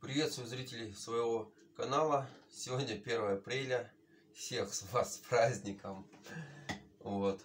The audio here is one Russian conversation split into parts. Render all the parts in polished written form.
Приветствую зрителей своего канала. Сегодня 1 апреля. Всех с вас с праздником. Вот.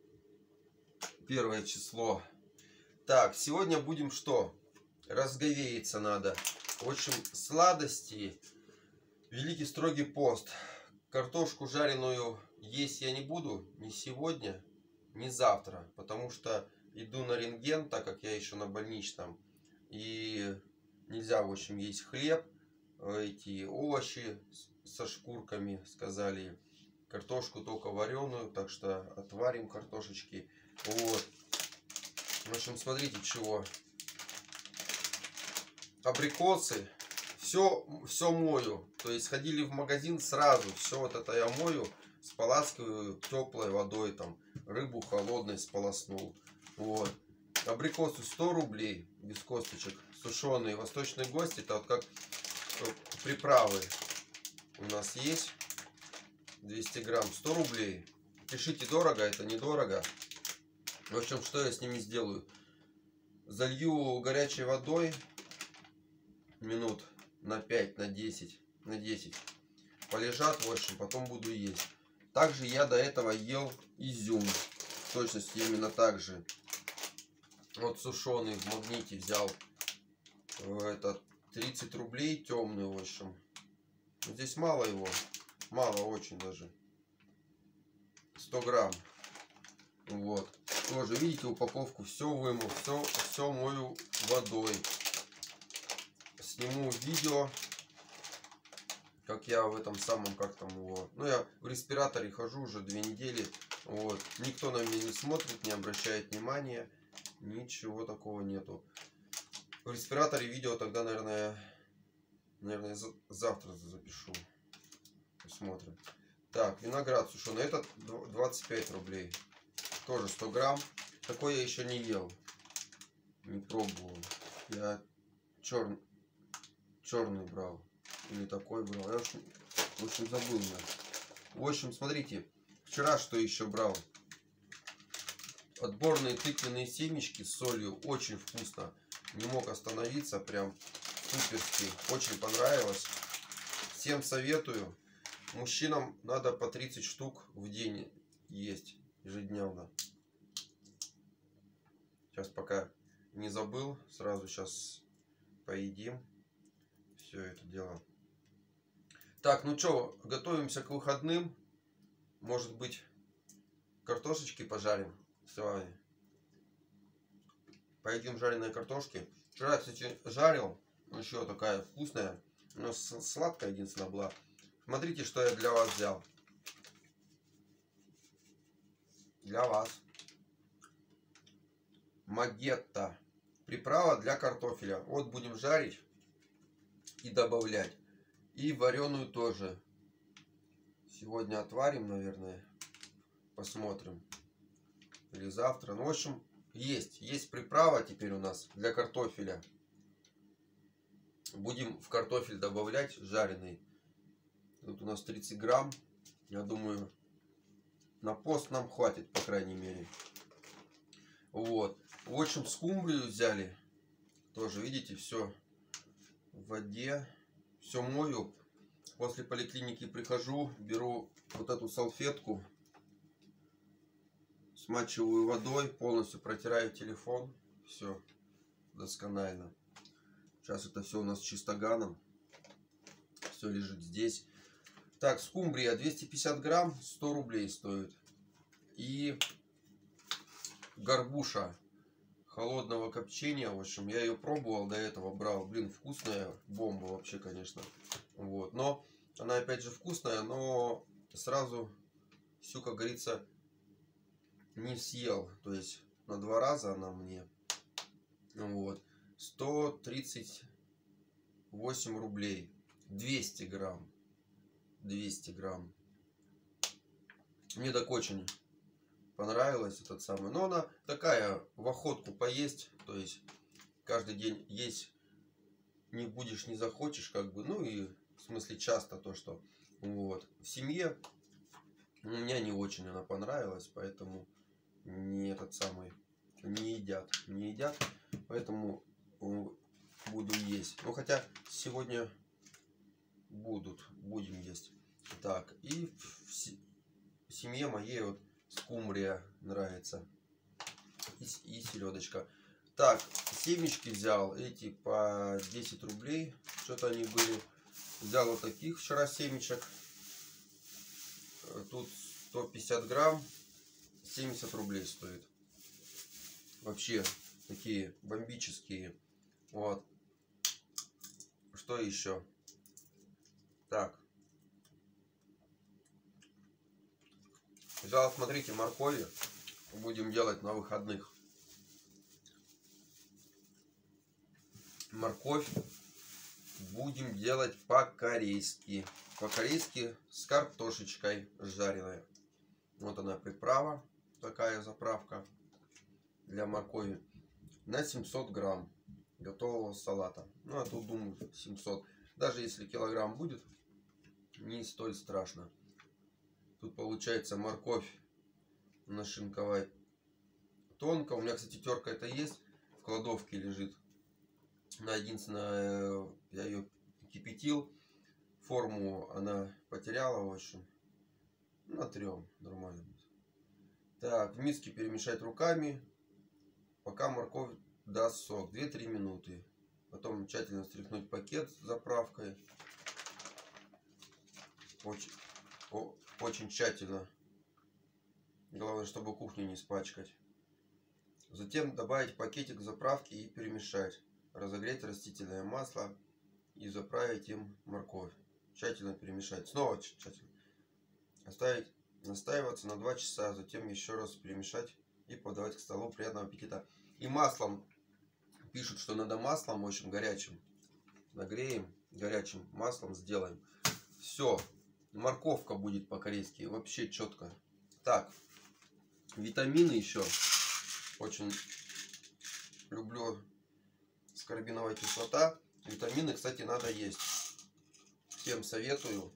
1 число. Так, сегодня будем что? Разговеяться надо. В общем, сладости. Великий строгий пост. Картошку жареную есть я не буду ни сегодня, ни завтра. Потому что иду на рентген, так как я еще на больничном. И нельзя, в общем, есть хлеб, эти овощи со шкурками, сказали. Картошку только вареную, так что отварим картошечки. Вот. В общем, смотрите, чего. Абрикосы. Все мою. То есть ходили в магазин сразу. Все вот это я мою. Споласкиваю теплой водой. Там рыбу холодной сполоснул. Вот. Абрикосы 100 рублей без косточек. Сушеные восточные гости. Это вот как приправы у нас есть. 200 грамм 100 рублей. Пишите, дорого, это недорого. В общем, что я с ними сделаю? Залью горячей водой минут на 5, на 10. Полежат, в общем, потом буду есть. Также я до этого ел изюм. В точности именно так же. Вот сушеный в Магните взял. Это 30 рублей, темный, в общем. Здесь мало его. Мало очень даже. 100 грамм. Вот. Тоже, видите, упаковку все вымыл. Все мою водой. Сниму видео, как я в этом самом, как там его. Ну, я в респираторе хожу уже 2 недели. Вот. Никто на меня не смотрит, не обращает внимания. Ничего такого нету. В респираторе видео тогда, наверное, завтра запишу. Посмотрим. Так, виноград сушеный. Этот 25 рублей. Тоже 100 грамм. Такой я еще не ел. Не пробовал. Я черный брал. Или такой брал. Я в общем забыл. В общем, смотрите. Вчера что еще брал? Отборные тыквенные семечки с солью. Очень вкусно. Не мог остановиться. Прям суперски. Очень понравилось. Всем советую. Мужчинам надо по 30 штук в день есть. Ежедневно. Сейчас пока не забыл. Сразу сейчас поедим. Все это дело. Так, ну что, готовимся к выходным. Может быть, картошечки пожарим с вами. Поедим жареные картошки. Вчера, кстати, жарил. Еще такая вкусная. Но сладкая единственная была. Смотрите, что я для вас взял. Для вас. Магетта. Приправа для картофеля. Вот будем жарить и добавлять. И вареную тоже. Сегодня отварим, наверное. Посмотрим. Или завтра. Ну, в общем, есть приправа теперь у нас для картофеля. Будем в картофель добавлять жареный. Тут у нас 30 грамм. Я думаю, на пост нам хватит, по крайней мере. Вот. В общем, скумбрию взяли. Тоже, видите, все в воде. Все мою. После поликлиники прихожу, беру вот эту салфетку. Смачиваю водой, полностью протираю телефон. Все досконально. Сейчас это все у нас чистоганом. Все лежит здесь. Так, скумбрия 250 грамм, 100 рублей стоит. И горбуша холодного копчения. В общем, я ее пробовал до этого, брал. Блин, вкусная бомба вообще, конечно. Вот. Но она опять же вкусная, но сразу всю, как говорится, не съел. То есть на 2 раза она мне. Вот. 138 рублей. 200 грамм. 200 грамм. Мне так очень понравилось этот самый. Но она такая в охотку поесть. То есть каждый день есть не будешь, не захочешь, как бы. Ну и в смысле часто то, что вот. В семье у меня не очень она понравилась, поэтому не этот самый не едят. Поэтому буду есть. Ну, хотя сегодня будем есть. Так, и в семье моей вот скумбрия нравится. И селедочка. Так, семечки взял. Эти по 10 рублей. Что-то они были. Взял вот таких вчера семечек. Тут 150 грамм. 70 рублей стоит. Вообще такие бомбические. Вот. Что еще? Так. Взял, смотрите, моркови. Будем делать на выходных. Морковь будем делать по-корейски. По-корейски с картошечкой жареной. Вот она приправа. Такая заправка для моркови. На 700 грамм готового салата. Ну, а тут, думаю, 700. Даже если килограмм будет, не столь страшно. Тут получается морковь нашинковать тонко. У меня, кстати, терка это есть. В кладовке лежит. Единственное, я ее кипятил. Форму она потеряла, в общем. Натрем нормально. Так, в миске перемешать руками, пока морковь даст сок. 2-3 минуты. Потом тщательно встряхнуть пакет с заправкой. Очень тщательно. Главное, чтобы кухню не испачкать. Затем добавить пакетик заправки и перемешать. Разогреть растительное масло и заправить им морковь. Тщательно перемешать. Снова тщательно. Оставить настаиваться на 2 часа. Затем еще раз перемешать и подавать к столу. Приятного аппетита. И маслом. Пишут, что надо маслом, в общем, горячим. Нагреем горячим маслом, сделаем. Все. Морковка будет по-корейски. Вообще четко. Так. Витамины еще. Очень люблю аскорбиновая кислота. Витамины, кстати, надо есть. Всем советую.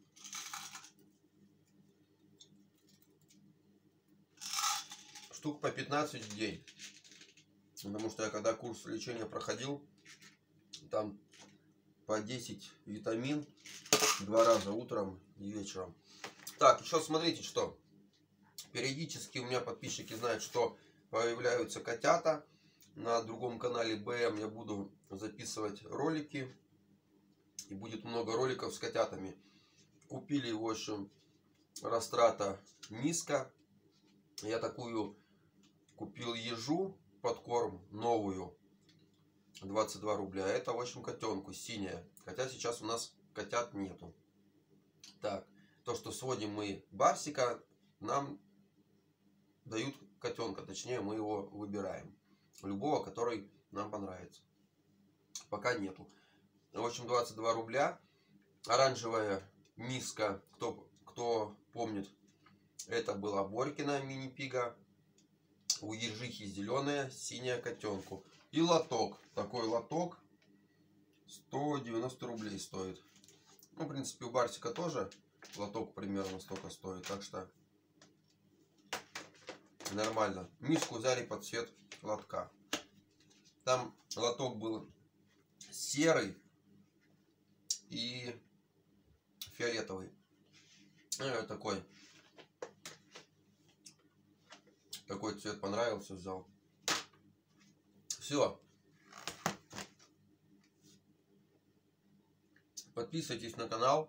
Штук по 15 в день. Потому что я когда курс лечения проходил, там по 10 витамин 2 раза утром и вечером. Так, еще смотрите, что периодически у меня подписчики знают, что появляются котята. На другом канале БМ я буду записывать ролики. И будет много роликов с котятами. Купили, в общем, растрата низко. Я такую купил ежу под корм новую. 22 рубля. Это, в общем, котенку синяя. Хотя сейчас у нас котят нету. Так, то, что сводим мы барсика, нам дают котенка. Точнее, мы его выбираем. Любого, который нам понравится. Пока нету. В общем, 22 рубля. Оранжевая миска, кто помнит, это была Борькина мини-пига. У ежихи зеленая, синяя котенку. И лоток. Такой лоток 190 рублей стоит. Ну, в принципе, у барсика тоже лоток примерно столько стоит. Так что нормально. Миску взяли под цвет лотка. Там лоток был серый и фиолетовый. Такой цвет понравился, взял. Все. Подписывайтесь на канал.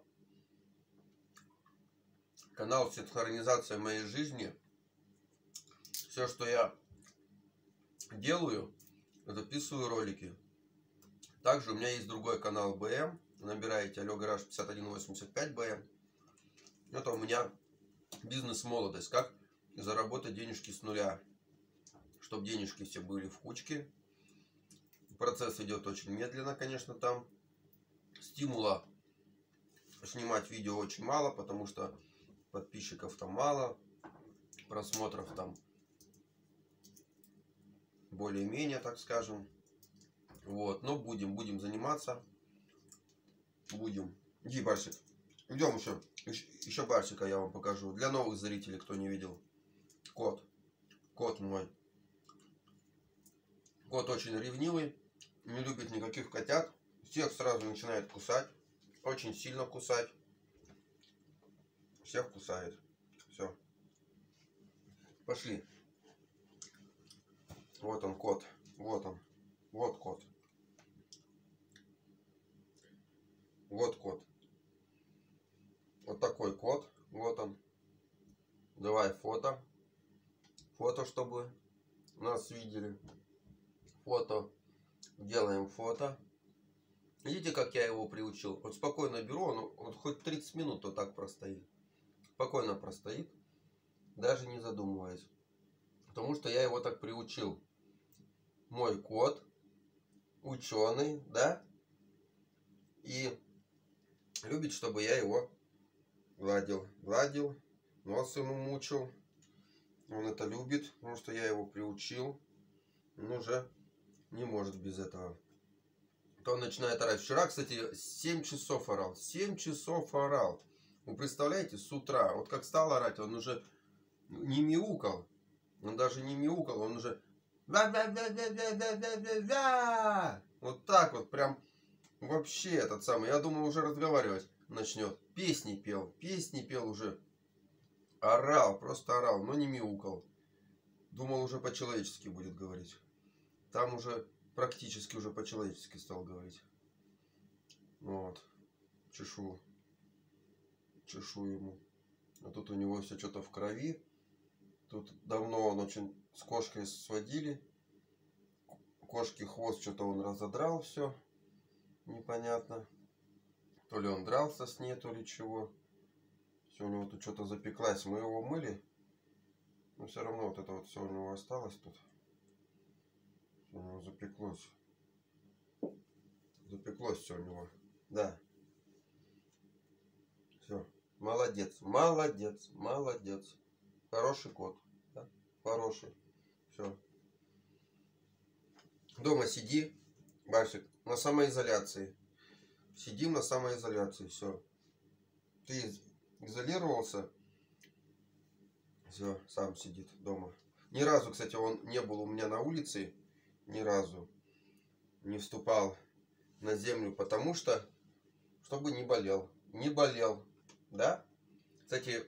Канал «Синхронизация моей жизни». Все, что я делаю, записываю ролики. Также у меня есть другой канал БМ. Набираете Алло Гараж 5185 БМ. Это у меня бизнес-молодость. Как заработать денежки с нуля. Чтобы денежки все были в кучке. Процесс идет очень медленно, конечно, там. Стимула снимать видео очень мало, потому что подписчиков там мало. Просмотров там более-менее, так скажем. Вот, но будем заниматься. Будем. Иди, барсик. Идем еще барсика я вам покажу. Для новых зрителей, кто не видел. Кот мой. Кот очень ревнивый. не любит никаких котят. Всех сразу начинает кусать. Очень сильно кусать. Всех кусает. Все. Пошли. Вот он, кот. Вот он. Вот кот. Вот кот. Вот такой кот. Вот он. Давай фото. Фото, чтобы нас видели. Фото. Делаем фото. Видите, как я его приучил? Вот спокойно беру, он вот хоть 30 минут вот так простоит. Спокойно простоит. Даже не задумываясь. Потому что я его так приучил. Мой кот. Ученый, да? И любит, чтобы я его гладил. Гладил. Нос ему мучил. Он это любит, потому что я его приучил. Он уже не может без этого. То он начинает орать. Вчера, кстати, 7 часов орал. 7 часов орал. Вы представляете, с утра. Вот как стал орать, он уже не мяукал. Он даже не мяукал, он уже... Вот так вот, прям вообще этот самый. Я думал, уже разговаривать начнет. Песни пел уже. Орал, просто орал, но не мяукал. Думал, уже по-человечески будет говорить. Там уже практически уже по-человечески стал говорить. Вот. Чешу ему. А тут у него все что-то в крови. Тут давно он очень с кошкой сводили. Кошки хвост что-то он разодрал все. Непонятно. То ли он дрался с ней, то ли чего. Все у него тут что-то запеклась. Мы его мыли. Но все равно вот это вот все у него осталось тут. У него запеклось. Запеклось все у него. Да. Все. Молодец. Молодец. Молодец. Хороший кот. Да? Хороший. Все. Дома сиди, Басик, на самоизоляции. Сидим на самоизоляции. Все. Ты изолировался. Все, сам сидит дома. Ни разу, кстати, он не был у меня на улице. Ни разу не вступал на землю, потому что, чтобы не болел. Не болел. Да? Кстати,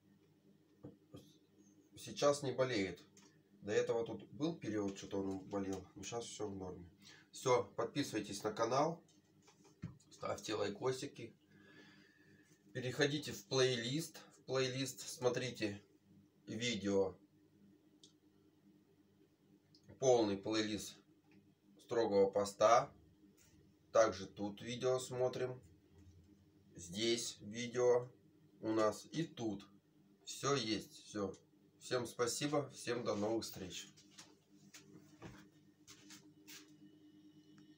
сейчас не болеет. До этого тут был период, что-то он болел. Но сейчас все в норме. Все, подписывайтесь на канал. Ставьте лайкосики. Переходите в плейлист. Смотрите видео. Полный плейлист строгого поста. Также тут видео смотрим. Здесь видео у нас. И тут. Все есть. Все. Всем спасибо. Всем до новых встреч.